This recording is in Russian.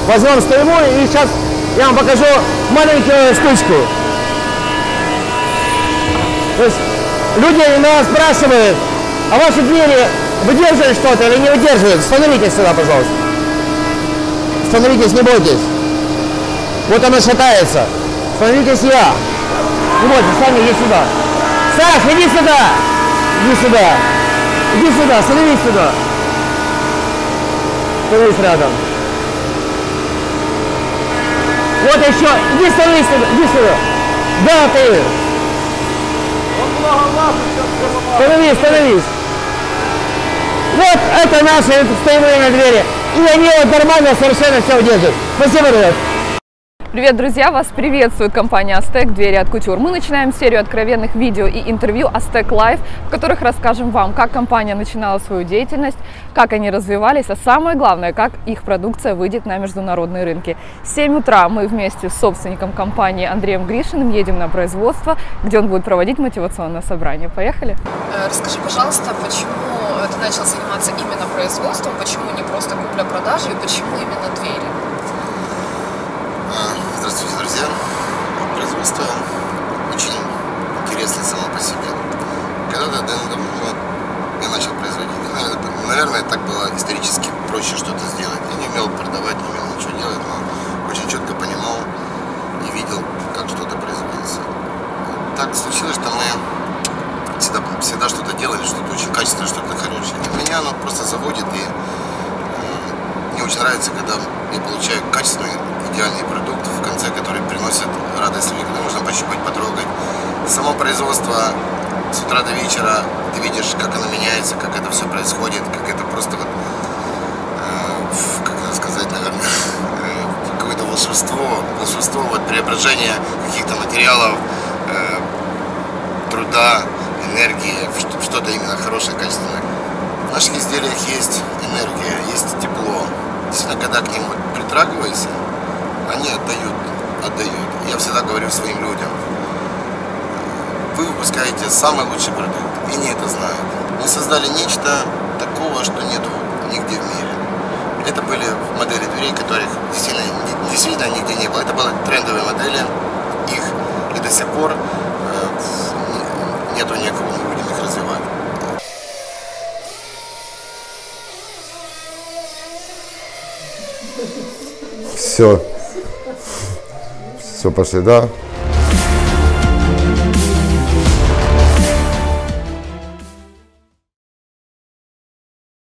возьмем стоиму, и сейчас я вам покажу маленькую штучку. То есть люди нас спрашивают, а ваши двери выдерживают что-то или не выдерживают? Становитесь сюда, пожалуйста. Становитесь, не бойтесь. Вот она шатается. Становитесь я. Не бойтесь, сами иди сюда. Саш, иди сюда. Иди сюда. Иди сюда, становись сюда. Становись рядом. Вот еще. Иди становись сюда. Иди сюда. Да, ты. Становись, становись. Вот это наши стоимые на двери. И они вот нормально совершенно все удерживают. Спасибо, ребят. Привет, друзья! Вас приветствует компания Aztec Двери от Couture. Мы начинаем серию откровенных видео и интервью Aztec Live, в которых расскажем вам, как компания начинала свою деятельность, как они развивались, а самое главное, как их продукция выйдет на международные рынки. В 7 утра мы вместе с собственником компании Андреем Гришиным едем на производство, где он будет проводить мотивационное собрание. Поехали! Расскажи, пожалуйста, почему ты начал заниматься именно производством, почему не просто купля-продажа и почему именно двери? Здравствуйте, друзья! Производство очень интересное само по себе. Когда-то я начал производить. Наверное, так было исторически проще что-то сделать. Я не умел продавать, не умел ничего делать, но очень четко понимал и видел, как что-то производится. Так случилось, что мы всегда что-то делали, что-то очень качественное, что-то хорошее. Меня оно просто заводит, и мне очень нравится, когда я получаю качественный, идеальный продукт, в конце который приносит радость людям, когда можно пощупать, потрогать. Само производство с утра до вечера, ты видишь, как оно меняется, как это все происходит, как это просто вот, как это сказать, наверное, какое-то волшебство вот, преображения каких-то материалов, труда, энергии, в что-то именно хорошее, качественное. В наших изделиях есть энергия, есть тепло. Действительно, когда к ним вот притрагиваешься, они отдают. Я всегда говорю своим людям: вы выпускаете самый лучший продукт, и они это знают. Мы создали нечто такого, что нету нигде в мире. Это были модели дверей, которых действительно нигде не было. Это были трендовые модели, их и до сих пор нету никого, мы будем их развивать. Все, пошли, да?